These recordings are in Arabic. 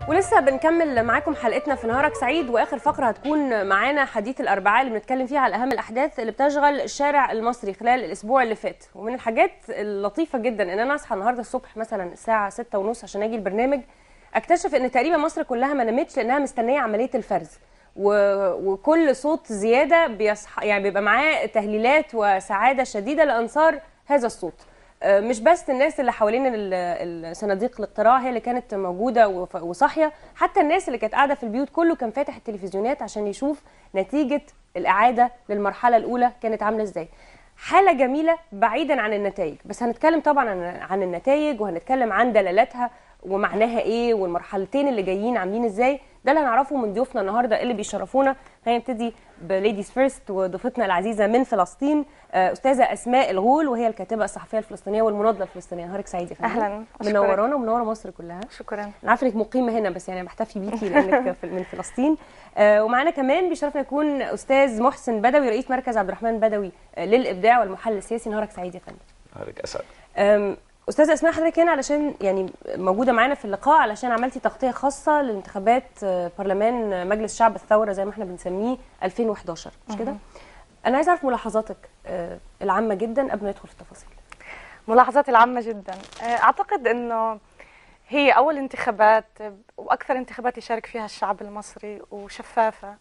ولسه بنكمل معاكم حلقتنا في نهارك سعيد، واخر فقره هتكون معانا حديث الاربعاء اللي بنتكلم فيها على اهم الاحداث اللي بتشغل الشارع المصري خلال الاسبوع اللي فات. ومن الحاجات اللطيفه جدا ان انا اصحى النهارده الصبح مثلا الساعه 6:30 عشان اجي البرنامج، اكتشف ان تقريبا مصر كلها ما نامتش لانها مستنيه عمليه الفرز، وكل صوت زياده بيصحى يعني بيبقى معاه تهليلات وسعاده شديده لانصار هذا الصوت. مش بس الناس اللي حوالين الصناديق الاقتراع هي اللي كانت موجوده وصاحيه، حتى الناس اللي كانت قاعده في البيوت كله كان فاتح التلفزيونات عشان يشوف نتيجه الاعاده للمرحله الاولى كانت عامله ازاي. حاله جميله بعيدا عن النتائج، بس هنتكلم طبعا عن النتائج وهنتكلم عن دلالاتها ومعناها ايه والمرحلتين اللي جايين عاملين ازاي. ده اللي هنعرفه من ضيوفنا النهارده اللي بيشرفونا. خلينا نبتدي بليديز فيرست وضيفتنا العزيزه من فلسطين استاذه اسماء الغول، وهي الكاتبه الصحفيه الفلسطينيه والمناضله الفلسطينيه. نهارك سعيد يا فندم. اهلا، منورانا ومنوره مصر كلها. شكرا. انا عارفه انك مقيمه هنا بس يعني بحتفي بيكي لانك من فلسطين. ومعانا كمان بيشرفنا يكون استاذ محسن بدوي رئيس مركز عبد الرحمن بدوي للابداع والمحلل السياسي. نهارك سعيد يا فندم. نهارك اسعد. استاذه اسماء، حضرتك هنا علشان يعني موجوده معانا في اللقاء علشان عملتي تغطيه خاصه لانتخابات برلمان مجلس شعب الثوره زي ما احنا بنسميه 2011، مش كده؟ انا عايزه اعرف ملاحظاتك العامه جدا قبل ما ندخل في التفاصيل. ملاحظاتي العامه جدا، اعتقد انه هي اول انتخابات واكثر انتخابات يشارك فيها الشعب المصري، وشفافه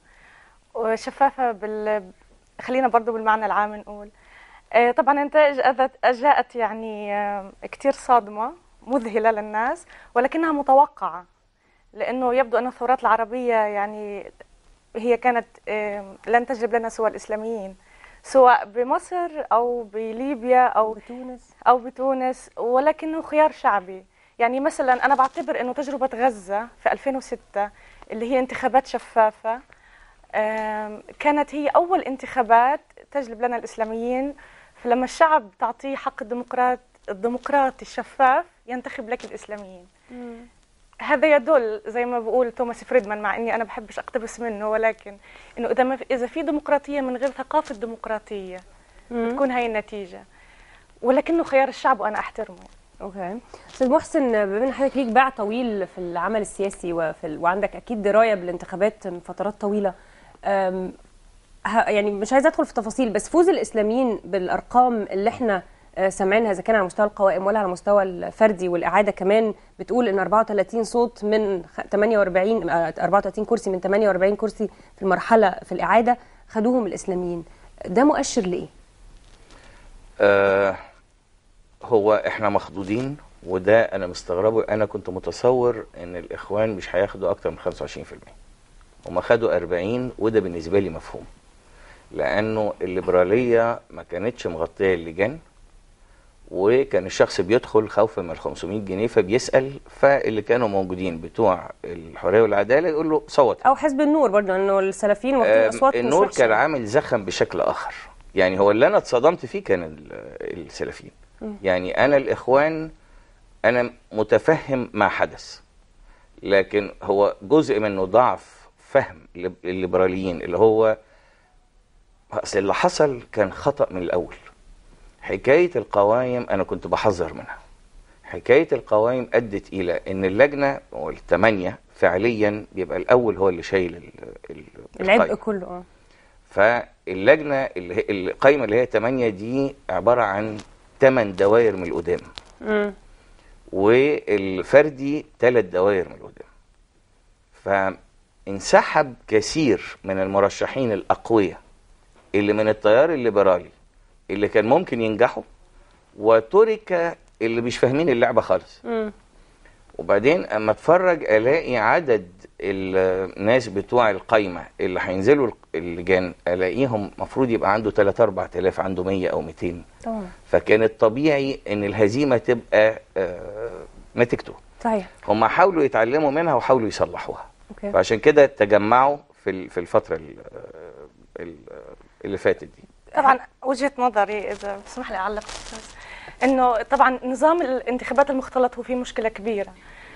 خلينا برضه بالمعنى العام نقول. طبعا النتائج جاءت يعني كثير صادمه مذهله للناس، ولكنها متوقعه، لانه يبدو ان الثورات العربيه يعني هي كانت لن تجلب لنا سوى الاسلاميين، سواء بمصر او بليبيا او بتونس، ولكنه خيار شعبي. يعني مثلا انا بعتبر انه تجربه غزه في 2006 اللي هي انتخابات شفافه كانت هي اول انتخابات تجلب لنا الاسلاميين، فلما الشعب تعطيه حق الديمقراطي الشفاف ينتخب لك الاسلاميين. هذا يدل زي ما بقول توماس فريدمان، مع اني انا بحبش اقتبس منه، ولكن انه اذا في ديمقراطيه من غير ثقافه ديمقراطيه بتكون هاي النتيجه، ولكنه خيار الشعب وانا احترمه. اوكي. استاذ محسن، بما ان حضرتك ليك باع طويل في العمل السياسي وعندك اكيد درايه بالانتخابات من فترات طويله، يعني مش عايزه ادخل في تفاصيل، بس فوز الاسلاميين بالارقام اللي احنا سامعينها اذا كان على مستوى القوائم ولا على المستوى الفردي، والاعاده كمان بتقول ان 34 صوت من 34 كرسي من 48 كرسي في المرحله في الاعاده خدوهم الاسلاميين، ده مؤشر لايه؟ هو احنا مخضوضين، وده انا مستغربه. انا كنت متصور ان الاخوان مش هياخدوا اكتر من 25%، هم خدوا 40، وده بالنسبه لي مفهوم، لانه الليبراليه ما كانتش مغطيه اللجان، وكان الشخص بيدخل خوفا من 500 جنيه فبيسال، فاللي كانوا موجودين بتوع الحريه والعداله يقول له صوت. او حزب النور برضه، انه السلفيين واخدين اصوات النور كان عامل زخم بشكل اخر. يعني هو اللي انا اتصدمت فيه كان السلفيين. يعني انا الاخوان انا متفهم ما حدث، لكن هو جزء منه ضعف فهم الليبراليين، اللي هو اصل اللي حصل كان خطأ من الاول. حكاية القوائم انا كنت بحذر منها. حكاية القوائم ادت الى ان اللجنة والثمانية فعليا بيبقى الاول هو اللي شايل العبء كله. فاللجنة اللي هي القايمة اللي هي 8 دي عبارة عن 8 دوائر من القدام، والفردي 3 دوائر من القدام. فانسحب كثير من المرشحين الأقوياء اللي من التيار الليبرالي اللي كان ممكن ينجحوا، وترك اللي مش فاهمين اللعبة خالص. وبعدين اما اتفرج الاقي عدد الناس بتوع القايمة اللي هينزلوا اللجان، الاقيهم مفروض يبقى عنده 3-4 آلاف، عنده 100 أو 200. طبعا. فكان الطبيعي ان الهزيمة تبقى نتيجته. صحيح. هم حاولوا يتعلموا منها وحاولوا يصلحوها. أوكي. فعشان كده تجمعوا في الفترة اللي فاتت دي. طبعا وجهة نظري اذا بسمح لي اعلق، انه طبعا نظام الانتخابات المختلط هو فيه مشكلة كبيرة،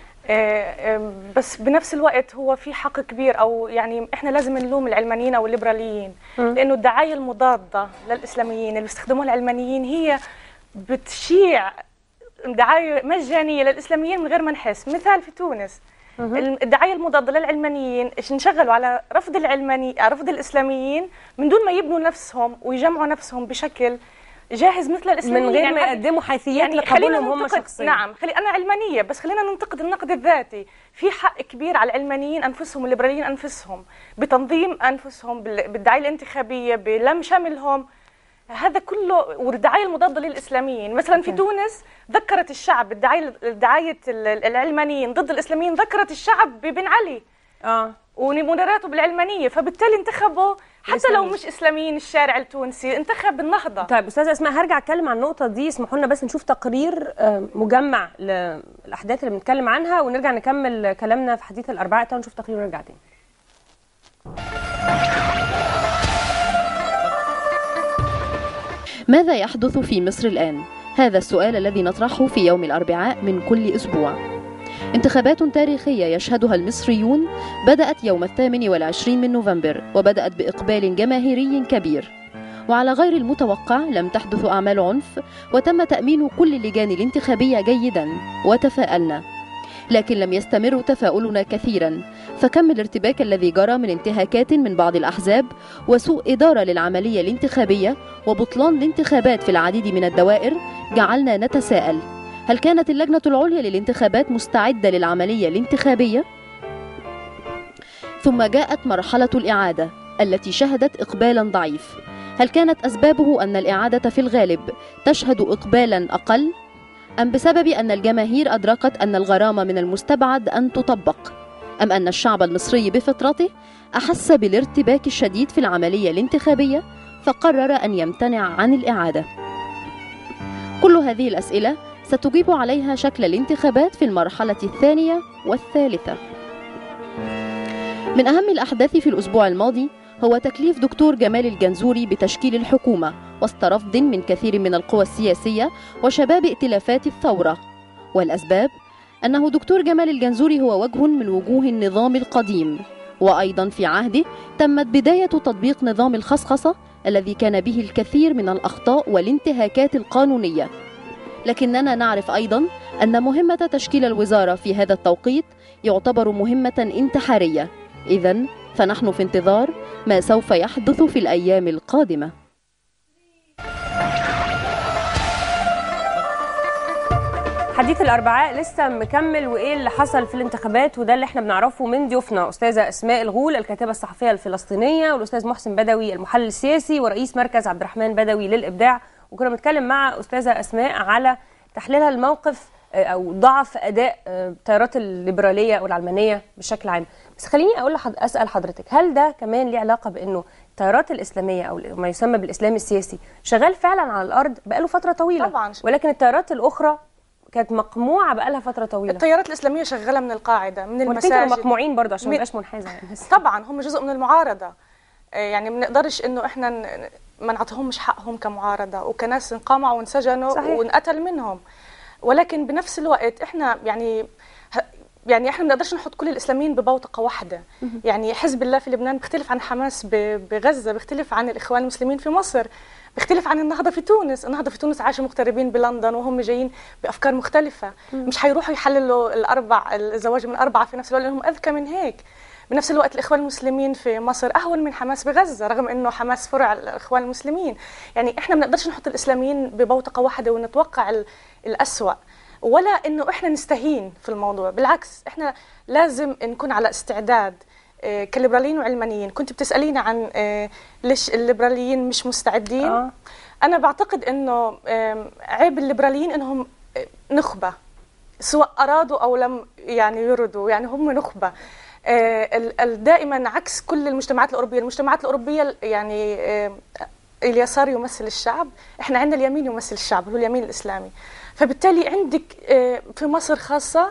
بس بنفس الوقت هو في حق كبير، او يعني احنا لازم نلوم العلمانيين او الليبراليين، لانه الدعاية المضادة للاسلاميين اللي بيستخدموها العلمانيين هي بتشيع دعاية مجانية للاسلاميين من غير ما نحس. مثال في تونس، الدعايه المضاده للعلمانيين نشغلوا على رفض رفض الاسلاميين من دون ما يبنوا نفسهم ويجمعوا نفسهم بشكل جاهز مثل الاسلاميين، من غير ما يقدموا حيثيات لقبولهم هم شخصيا. نعم، انا علمانيه بس خلينا ننتقد النقد الذاتي. في حق كبير على العلمانيين انفسهم والليبراليين انفسهم بتنظيم انفسهم بالدعايه الانتخابيه بلم شملهم، هذا كله والدعايه المضاده للاسلاميين. مثلا في تونس ذكرت الشعب دعايه العلمانيين ضد الاسلاميين، ذكرت الشعب ببن علي ومناراته بالعلمانيه، فبالتالي انتخبوا حتى لو مش اسلاميين. الشارع التونسي انتخب النهضه. طيب استاذه اسماء، هرجع اتكلم عن النقطه دي، اسمحوا لنا بس نشوف تقرير مجمع للاحداث اللي بنتكلم عنها ونرجع نكمل كلامنا في حديث الاربعاء. تعالوا نشوف تقرير ونرجع تاني. ماذا يحدث في مصر الآن؟ هذا السؤال الذي نطرحه في يوم الأربعاء من كل أسبوع. انتخابات تاريخية يشهدها المصريون بدأت يوم 28 من نوفمبر، وبدأت بإقبال جماهيري كبير، وعلى غير المتوقع لم تحدث أعمال عنف، وتم تأمين كل اللجان الانتخابية جيدا، وتفاءلنا. لكن لم يستمر تفاؤلنا كثيرا، فكم الارتباك الذي جرى من انتهاكات من بعض الأحزاب وسوء إدارة للعملية الانتخابية وبطلان الانتخابات في العديد من الدوائر جعلنا نتساءل: هل كانت اللجنة العليا للانتخابات مستعدة للعملية الانتخابية؟ ثم جاءت مرحلة الإعادة التي شهدت إقبالا ضعيف. هل كانت أسبابه أن الإعادة في الغالب تشهد إقبالا أقل؟ أم بسبب أن الجماهير أدركت أن الغرامة من المستبعد أن تطبق؟ أم أن الشعب المصري بفطرته أحس بالارتباك الشديد في العملية الانتخابية فقرر أن يمتنع عن الإعادة؟ كل هذه الأسئلة ستجيب عليها شكل الانتخابات في المرحلة الثانية والثالثة. من أهم الأحداث في الأسبوع الماضي هو تكليف دكتور جمال الجنزوري بتشكيل الحكومة وسط رفض من كثير من القوى السياسية وشباب ائتلافات الثورة. والأسباب أنه دكتور جمال الجنزوري هو وجه من وجوه النظام القديم، وأيضا في عهده تمت بداية تطبيق نظام الخصخصة الذي كان به الكثير من الأخطاء والانتهاكات القانونية. لكننا نعرف أيضا أن مهمة تشكيل الوزارة في هذا التوقيت يعتبر مهمة انتحارية. إذن فنحن في انتظار ما سوف يحدث في الأيام القادمة. حديث الأربعاء لسه مكمل، وإيه اللي حصل في الانتخابات وده اللي احنا بنعرفه من ضيوفنا، أستاذة أسماء الغول الكاتبة الصحفية الفلسطينية، والأستاذ محسن بدوي المحلل السياسي ورئيس مركز عبد الرحمن بدوي للإبداع. وكنا بنتكلم مع أستاذة أسماء على تحليلها الموقف أو ضعف أداء التيارات الليبرالية أو العلمانية بشكل عام. بس خليني أسأل حضرتك، هل ده كمان ليه علاقة بأنه التيارات الإسلامية أو ما يسمى بالإسلام السياسي شغال فعلا على الأرض بقاله فترة طويلة طبعا، ولكن التيارات الأخرى كانت مقموعة بقالها فترة طويلة؟ التيارات الإسلامية شغالة من القاعدة، من المساجد، مقموعين برضه عشان ما يبقاش منحازة يعني. طبعا هم جزء من المعارضة، يعني ما نقدرش إنه إحنا ما نعطيهمش حقهم كمعارضة، وكناس انقمعوا وانسجنوا وانقتل منهم. ولكن بنفس الوقت إحنا يعني احنا ما نقدرش نحط كل الاسلاميين ببوتقه واحده. يعني حزب الله في لبنان بيختلف عن حماس بغزه، بيختلف عن الاخوان المسلمين في مصر، بيختلف عن النهضه في تونس. النهضه في تونس عاشوا مغتربين بلندن وهم جايين بافكار مختلفه، مش هيروحوا يحللوا الزواج من اربعه في نفس الوقت لانهم اذكى من هيك. بنفس الوقت الاخوان المسلمين في مصر اهون من حماس بغزه، رغم انه حماس فرع الاخوان المسلمين. يعني احنا ما نقدرش نحط الاسلاميين ببوتقه واحده ونتوقع الاسوأ، ولا انه احنا نستهين في الموضوع. بالعكس احنا لازم نكون على استعداد كليبراليين وعلمانيين. كنت بتساليني عن ليش الليبراليين مش مستعدين. انا بعتقد انه عيب الليبراليين انهم نخبه، سواء ارادوا او لم يعني يردوا، يعني هم نخبه. دائما عكس كل المجتمعات الاوروبيه. المجتمعات الاوروبيه يعني اليسار يمثل الشعب، احنا عندنا اليمين يمثل الشعب، هو اليمين الاسلامي. فبالتالي عندك في مصر خاصة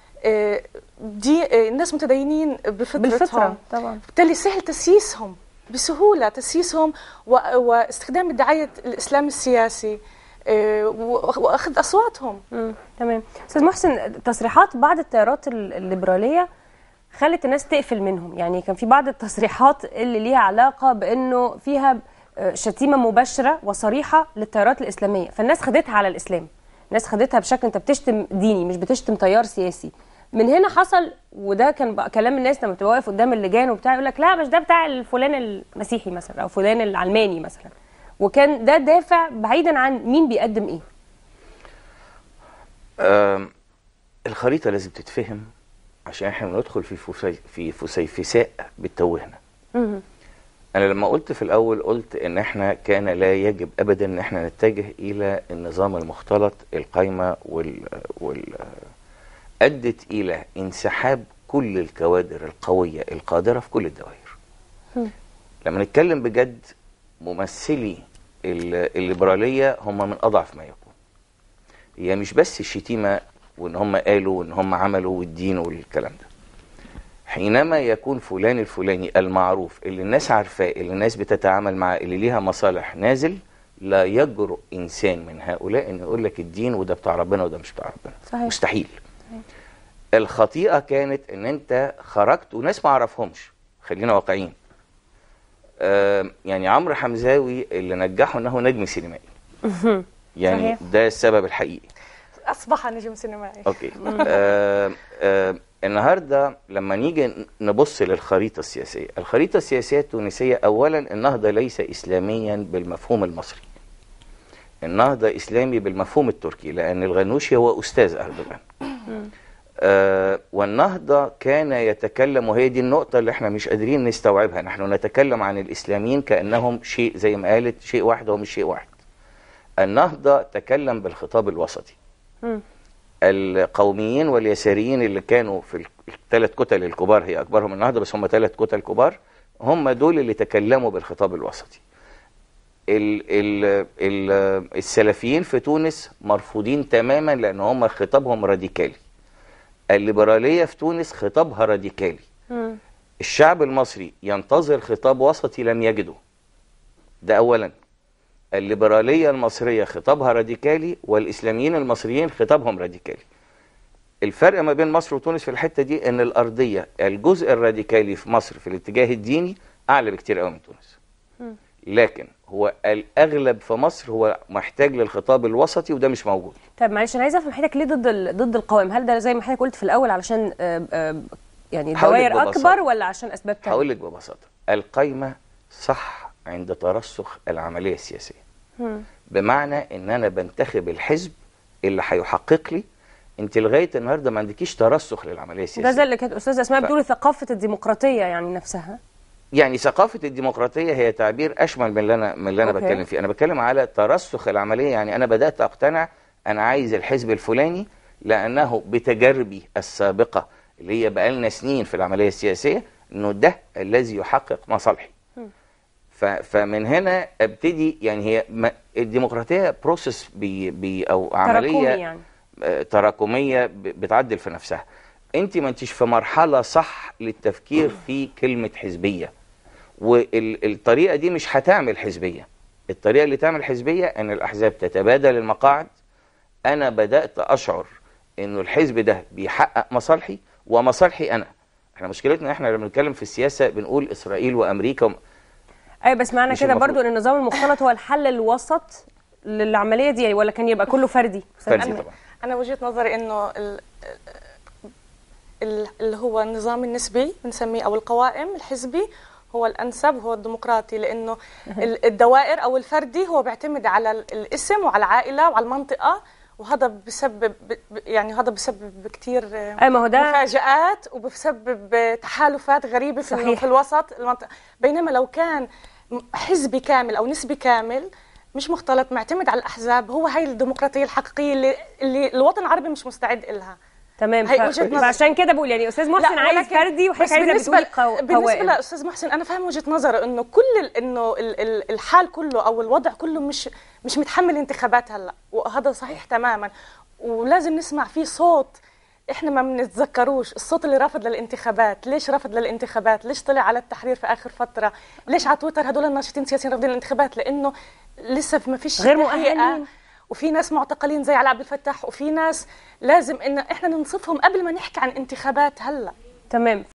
دي الناس متدينين بفطرتهم طبعا، بالتالي سهل تسييسهم بسهولة، تسييسهم واستخدام الدعاية الإسلام السياسي وأخذ أصواتهم. تمام. أستاذ محسن، تصريحات بعض التيارات الليبرالية خلت الناس تقفل منهم. يعني كان في بعض التصريحات اللي ليها علاقة بأنه فيها شتيمة مباشرة وصريحة للتيارات الإسلامية، فالناس خدتها على الإسلام، الناس خدتها بشكل انت بتشتم ديني مش بتشتم تيار سياسي. من هنا حصل، وده كان بقى كلام الناس لما تبقى واقف قدام اللجان وبتاع يقول لك لا مش ده بتاع الفلان المسيحي مثلا او فلان العلماني مثلا، وكان ده دافع بعيدا عن مين بيقدم ايه. الخريطه لازم تتفهم عشان احنا بندخل في فسيفساء بتتوهنا. انا لما قلت في الاول قلت ان احنا كان لا يجب ابدا ان احنا نتجه الى النظام المختلط القايمه ادت الى انسحاب كل الكوادر القويه القادره في كل الدوائر. لما نتكلم بجد، ممثلي الليبراليه هم من اضعف ما يكون. هي مش بس الشتيمه وان هم قالوا وان هم عملوا والدين والكلام ده. حينما يكون فلان الفلاني المعروف اللي الناس عارفاه اللي الناس بتتعامل معاه اللي ليها مصالح نازل، لا يجرؤ انسان من هؤلاء انه يقول لك الدين وده بتاع ربنا وده مش بتاع ربنا. صحيح. مستحيل. الخطيئه كانت ان انت خرجت وناس ما عرفهمش. خلينا واقعيين. يعني عمرو حمزاوي اللي نجحه انه نجم سينمائي. يعني صحيح. ده السبب الحقيقي. اصبح نجم سينمائي. اوكي. النهارده لما نيجي نبص للخريطه السياسيه، الخريطه السياسيه التونسيه اولا النهضه ليس اسلاميا بالمفهوم المصري. النهضه اسلامي بالمفهوم التركي، لان الغنوشي هو استاذ اردوغان. والنهضه كان يتكلم، وهي دي النقطه اللي احنا مش قادرين نستوعبها، نحن نتكلم عن الاسلاميين كانهم شيء زي ما قالت شيء واحد وهو مش شيء واحد. النهضه تكلم بالخطاب الوسطي. القوميين واليساريين اللي كانوا في الثلاث كتل الكبار، هي اكبرهم النهضه بس هم 3 كتل كبار، هم دول اللي تكلموا بالخطاب الوسطي. السلفيين في تونس مرفوضين تماما لان هم خطابهم راديكالي. الليبراليه في تونس خطابها راديكالي. الشعب المصري ينتظر خطاب وسطي لم يجده. ده اولا. الليبراليه المصريه خطابها راديكالي، والاسلاميين المصريين خطابهم راديكالي. الفرق ما بين مصر وتونس في الحته دي ان الارضيه الجزء الراديكالي في مصر في الاتجاه الديني اعلى بكتير قوي من تونس. لكن هو الاغلب في مصر هو محتاج للخطاب الوسطي وده مش موجود. طب معلش انا عايزه افهم حضرتك ليه ضد القوائم؟ هل ده زي ما حضرتك قلت في الاول علشان يعني الدوائر اكبر ولا عشان اسباب تانية؟ هقول لك ببساطه، القايمه صح عند ترسخ العمليه السياسيه. بمعنى ان انا بنتخب الحزب اللي هيحقق لي. انت لغايه النهارده ما عندكيش ترسخ للعمليه السياسيه. ده زي اللي كانت استاذه اسماء بتقول ثقافه الديمقراطيه يعني نفسها. يعني ثقافه الديمقراطيه هي تعبير اشمل من اللي انا بتكلم فيه. انا بتكلم على ترسخ العمليه. يعني انا بدات اقتنع انا عايز الحزب الفلاني لانه بتجاربي السابقه اللي هي بقالنا سنين في العمليه السياسيه انه ده الذي يحقق مصالحي. فمن هنا ابتدي. يعني هي الديمقراطيه بروسيس او عمليه يعني. تراكميه بتعدل في نفسها. انت ما انتش في مرحله صح للتفكير في كلمه حزبيه، والطريقه دي مش هتعمل حزبيه. الطريقه اللي تعمل حزبيه ان الاحزاب تتبادل المقاعد. انا بدات اشعر انه الحزب ده بيحقق مصالحي ومصالحي انا. احنا مشكلتنا احنا لما بنتكلم في السياسه بنقول اسرائيل وامريكا ايوه بس معنى كده برضو ان النظام المختلط هو الحل الوسط للعمليه دي، ولا كان يبقى كله فردي؟ فردي طبعا. انا وجهه نظري انه اللي هو النظام النسبي بنسميه او القوائم الحزبي هو الانسب، هو الديمقراطي، لانه الدوائر او الفردي هو بيعتمد على الاسم وعلى العائله وعلى المنطقه، وهذا بسبب يعني هذا بسبب كثير مفاجآت وبسبب تحالفات غريبه في الوسط المنطقه. بينما لو كان حزبي كامل او نسبي كامل مش مختلط معتمد على الاحزاب، هو هي الديمقراطيه الحقيقيه اللي الوطن العربي مش مستعد لها. تمام. فعشان كده بقول يعني استاذ محسن عايز فردي وحضرتك عايزه بتقولي قوائم. بالنسبه لاستاذ محسن انا فاهم وجهه نظره انه كل انه الحال كله او الوضع كله مش متحمل انتخابات هلا، وهذا صحيح تماما، ولازم نسمع فيه صوت احنا ما بنتذكروش، الصوت اللي رافض للانتخابات. ليش رافض للانتخابات؟ ليش طلع على التحرير في اخر فتره؟ ليش على تويتر هدول الناشطين السياسيين رافضين الانتخابات؟ لانه لسه ما فيش غير مؤهلين، وفي ناس معتقلين زي علاء عبد الفتاح، وفي ناس لازم ان احنا ننصفهم قبل ما نحكي عن انتخابات هلا. تمام.